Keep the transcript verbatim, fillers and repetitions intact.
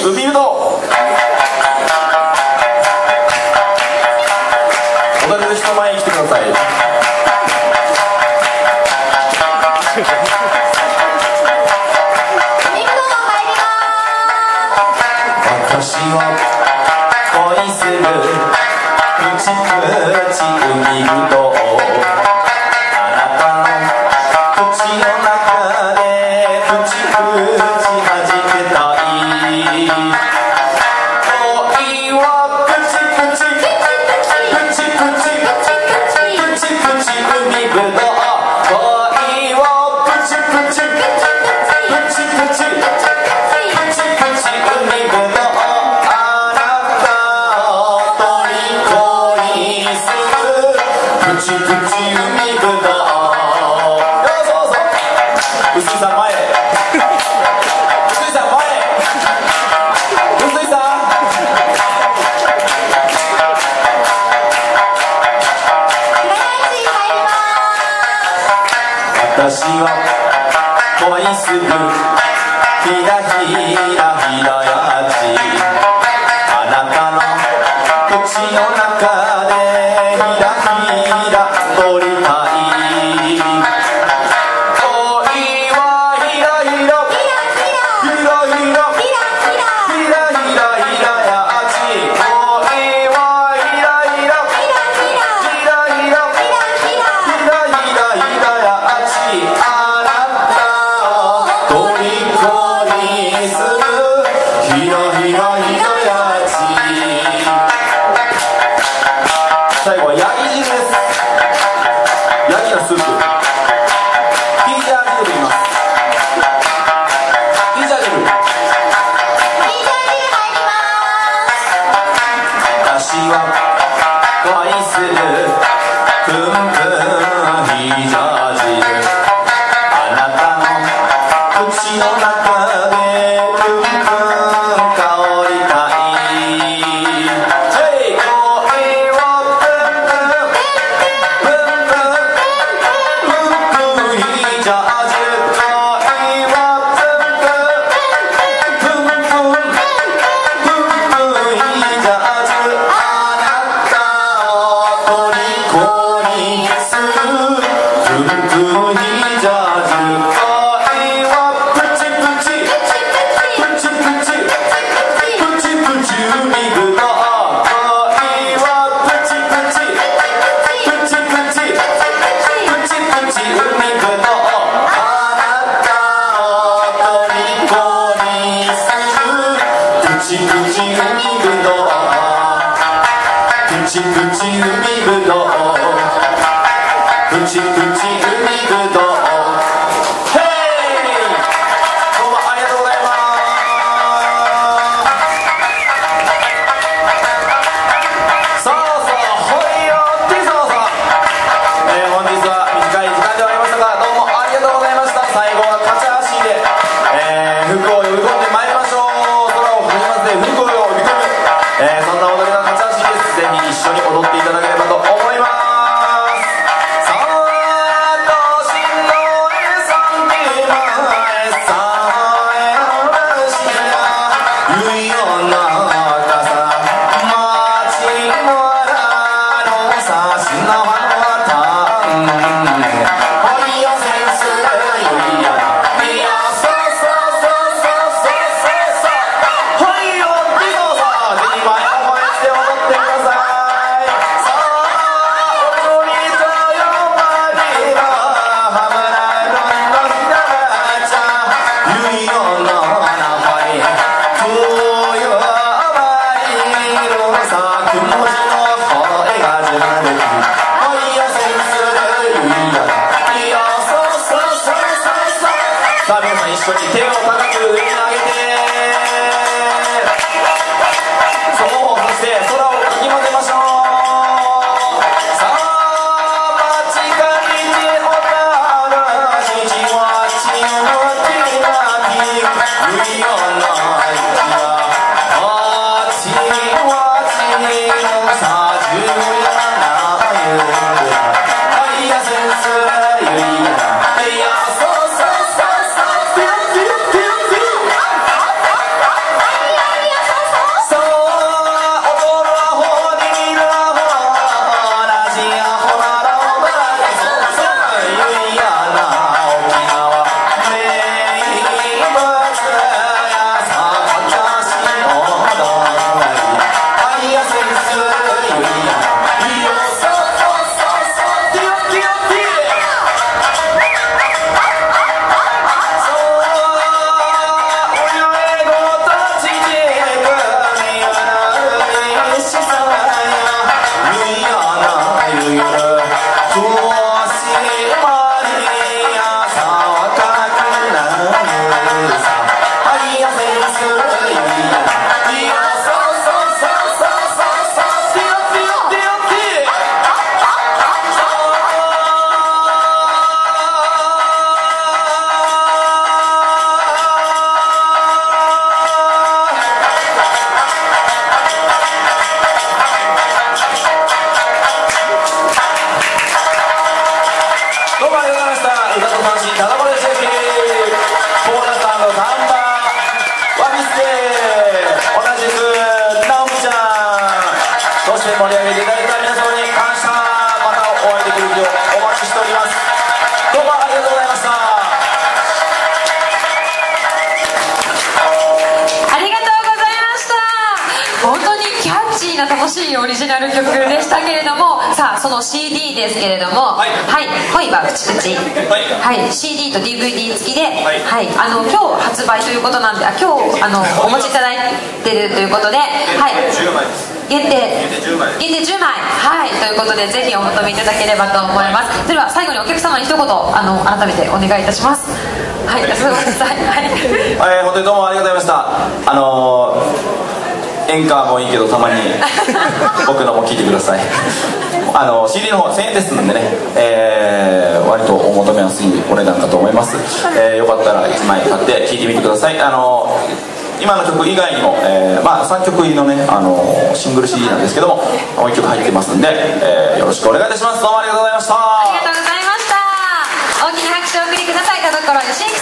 海ぶどう踊れる人前に来てください。私は恋するプチプチ海ぶどう、あなたの口の中でプチプチ弾けたい。恋はプチプチプチプチプチプチ海ぶどう、恋はプチプチプチプチプチプチ海ぶどう、プチプチ海ぶどう。そうそう、臼井さん前、臼井さん前、臼井さん。私は恋するひらひらひらやち、あなたの口の中でひらひら取りたい。恋はひらひらひらひらひらひらひらひらやち、恋はひらひらひらひらひらひらひらひらやち、あなたを虜にするひらひらひらやち。最後はヤギ汁です。ヤギのスープ、ピージャー汁でいきます。ピージャー汁、ピージャー汁入ります。私は恋するプンプンピージャー汁、あなたの口の中でプンプン香りたい。プチプチ海ぶどう、プチプチ海ぶどう、プチプチ海ぶどう。ヘイ、どうもありがとうございます。そうそう、ほいよってそうそう、えー、本日は短い時間ではありましたが、どうもありがとうございました。最後はカチャーシーで、えー、服を呼び込んでまいりましょう。服を呼び込む、えー、そんな踊りのカチャーシーです。ぜひ一緒に踊っていただければと思います。さあ都心のえさんきまえさえらしやゆいよなかさまちもらのさしなわのたんほいよせんすゆいやいやそうそうそうそうそうそうほいよさあ皆さん一緒に手を高く上に上げて、そう、そして空をかき混ぜましょう。さあ街角におたらしちわちのきらきゆいよなきらあちわちのさじゅうやなゆはいやせんすゆいやいやそうそうそうそう同じく直樹ちゃん、そして盛り上げていただいた皆様に感謝。またお会いできる日をお待ちしております。どうもありがとうございました。 ありがとうございました。本当にキャッチーな楽しいオリジナル曲でしたけれども、さあその シーディー ですけれども、はい、はい、恋はプチプチ、はい、はい、シーディー と ディーブイディー 付きで、はい、はい、あの今日発売ということなんで、あ今日あのお持ちいただいてるということで、はい、限定限定じゅうまい、はい、ということでぜひお求めいただければと思います。それでは最後にお客様に一言あの改めてお願いいたします。はい、ごめんなさい。はい、 えー、本当にどうもありがとうございました。あのー、演歌もいいけどたまに僕のも聴いてください。あの シーディー の方せんえんですんでね、えー、割とお求めやすいお値段かと思います。えー、よかったらいちまい買って聴いてみてください。あのー、今の曲以外にも、えーまあ、さんきょく入りのね、あのー、シングル シーディー なんですけどももういっきょく入ってますんで、えー、よろしくお願いいたします。どうもありがとうございました。 ありがとうございました。大きな拍手をお送りください。田所よし